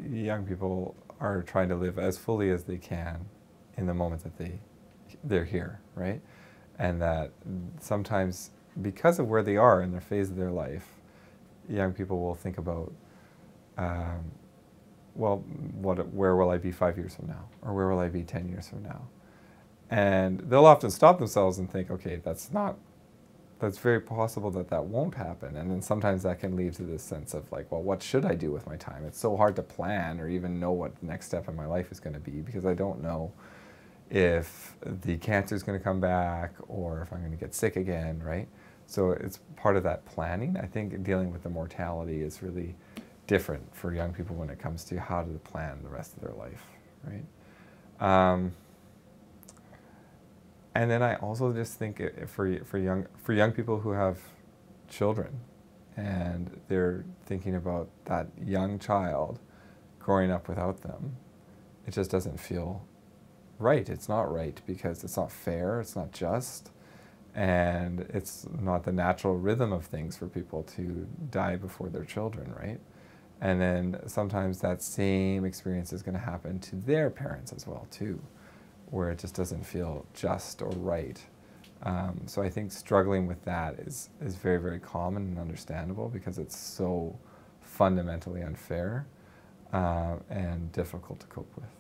young people are trying to live as fully as they can in the moment that they're here, right? And that sometimes, because of where they are in their phase of their life, young people will think about, well, where will I be 5 years from now? Or where will I be 10 years from now? And they'll often stop themselves and think, okay, that's very possible that that won't happen. And then sometimes that can lead to this sense of like, well, what should I do with my time? It's so hard to plan or even know what the next step in my life is going to be, because I don't know if the cancer is going to come back or if I'm going to get sick again, right? So it's part of that planning. I think dealing with the mortality is really different for young people when it comes to how to plan the rest of their life, right? And then I also just think for young people who have children and they're thinking about that young child growing up without them, it just doesn't feel right. It's not right because it's not fair, it's not just, and it's not the natural rhythm of things for people to die before their children, right? And then sometimes that same experience is going to happen to their parents as well too, where it just doesn't feel just or right. So I think struggling with that is very, very common and understandable because it's so fundamentally unfair and difficult to cope with.